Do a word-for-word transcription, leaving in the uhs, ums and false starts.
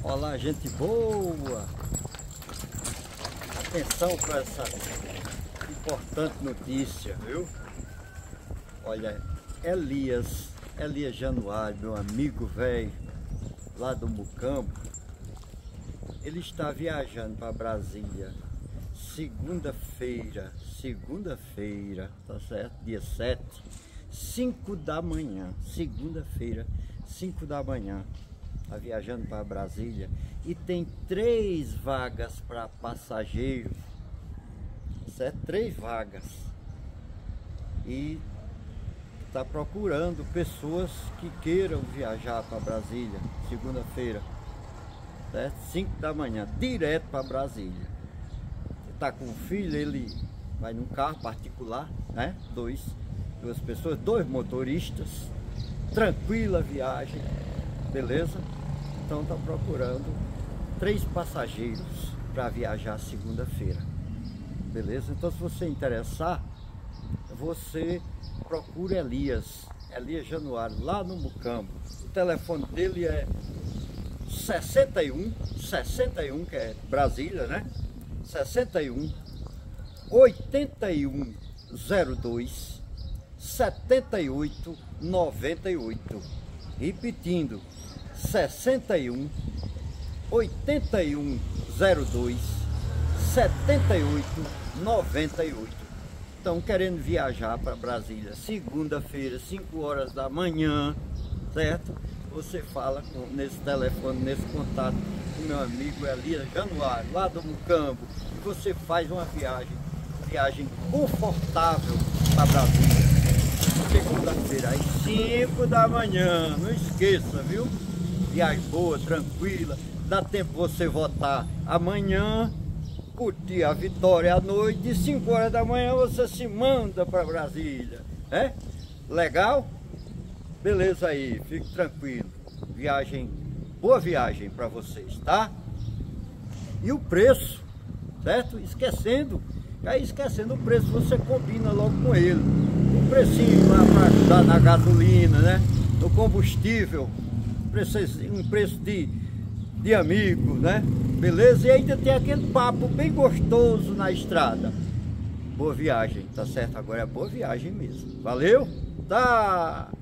Olá, gente boa! Atenção para essa importante notícia, viu? Olha, Elias, Elias Januário, meu amigo velho, lá do Mucambo, ele está viajando para Brasília segunda-feira, segunda-feira, tá certo? Dia sete, cinco da manhã, segunda-feira, cinco da manhã. Está viajando para Brasília e tem três vagas para passageiros, certo? Três vagas, e está procurando pessoas que queiram viajar para Brasília segunda-feira, certo? cinco da manhã, direto para Brasília. Está com o filho, ele vai num carro particular, né? Dois, duas pessoas, dois motoristas, tranquila viagem. Beleza? Então está procurando três passageiros para viajar segunda-feira. Beleza? Então, se você interessar, você procura Elias, Elias Januário, lá no Mucambo. O telefone dele é sessenta e um, sessenta e um, que é Brasília, né? sessenta e um, oitenta e um, zero dois, setenta e oito, noventa e oito. Repetindo, sessenta e um, oitenta e um, zero dois, setenta e oito, noventa e oito. Estão querendo viajar para Brasília segunda-feira, cinco horas da manhã, certo? Você fala com, nesse telefone, nesse contato com meu amigo Elias Januário, lá do Mucambo, e você faz uma viagem, viagem confortável para Brasília. Segunda-feira, às cinco da manhã, não esqueça, viu? Viagem boa, tranquila, dá tempo você voltar amanhã, curtir a Vitória à noite, e cinco horas da manhã você se manda para Brasília, é? Legal? Beleza aí, fique tranquilo. Viagem, boa viagem para vocês, tá? E o preço, certo? Esquecendo, aí esquecendo o preço, você combina logo com ele. Um precinho lá para ajudar na gasolina, né? No combustível, um preço de, de amigo, né? Beleza? E ainda tem aquele papo bem gostoso na estrada. Boa viagem, tá certo? Agora é boa viagem mesmo. Valeu? Tá!